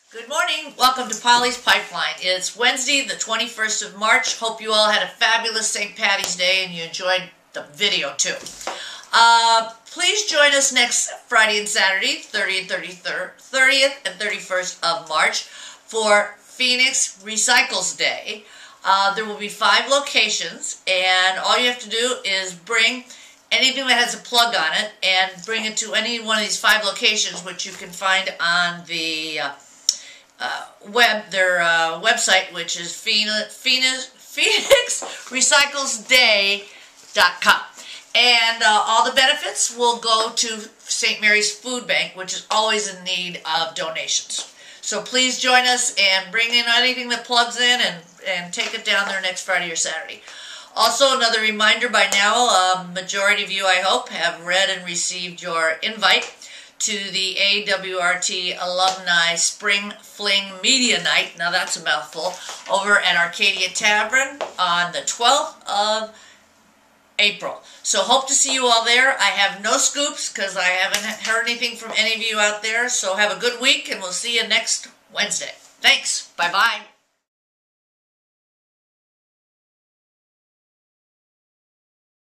Good morning. Welcome to Pollys Pipeline. It's Wednesday, the 21st of March. Hope you all had a fabulous St. Patty's Day and you enjoyed the video too. Please join us next Friday and Saturday, 30th and 31st of March for Phoenix Recycles Day. There will be 5 locations, and all you have to do is bring anything that has a plug on it and bring it to any one of these 5 locations, which you can find on the their website, which is phoenixrecyclesday.com. And all the benefits will go to St. Mary's Food Bank, which is always in need of donations. So please join us and bring in anything that plugs in and take it down there next Friday or Saturday. Also, another reminder, by now, a majority of you, I hope, have read and received your invite to the AWRT Alumni Spring Fling Media Night. Now that's a mouthful. Over at Arcadia Tavern on the 12th of April. So hope to see you all there. I have no scoops because I haven't heard anything from any of you out there. So have a good week and we'll see you next Wednesday. Thanks. Bye-bye.